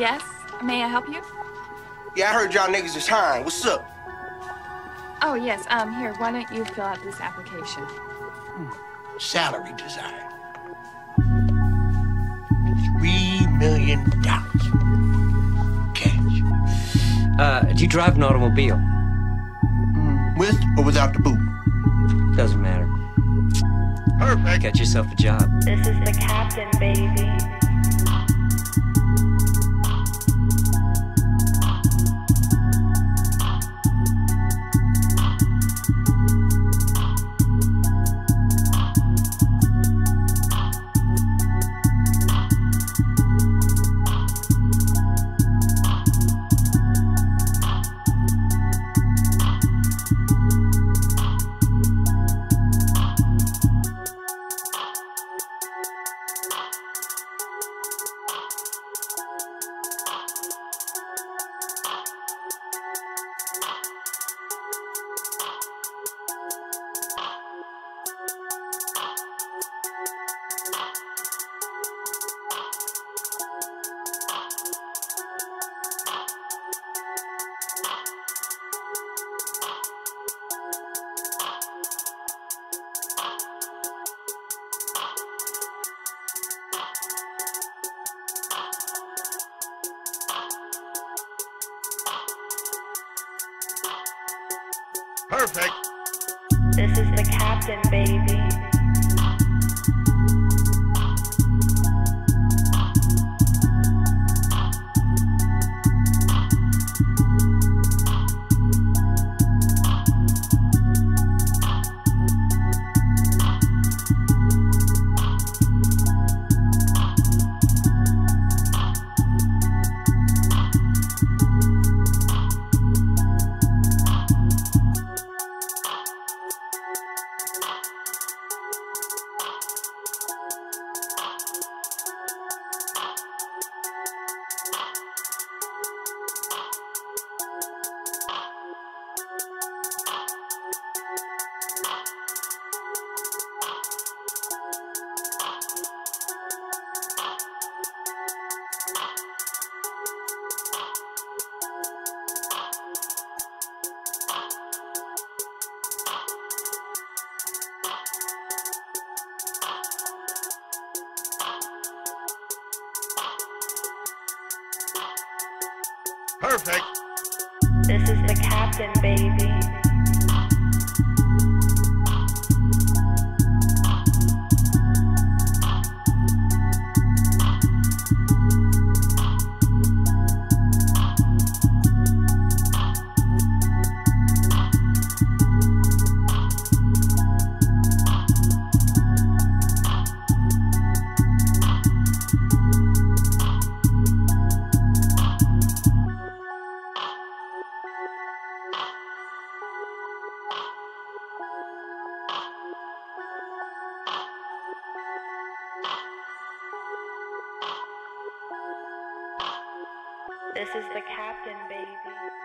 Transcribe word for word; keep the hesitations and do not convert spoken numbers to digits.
Yes? May I help you? Yeah, I heard y'all niggas is hiring. What's up? Oh, yes. Um, here, why don't you fill out this application? Hmm. Salary desired. Three million dollars. Cash. Uh, do you drive an automobile? Mm, with or without the boot? Doesn't matter. Perfect. Get yourself a job. This is the captain, baby. Perfect. This is the captain, baby. Perfect. This is the captain, baby. This is the captain, baby.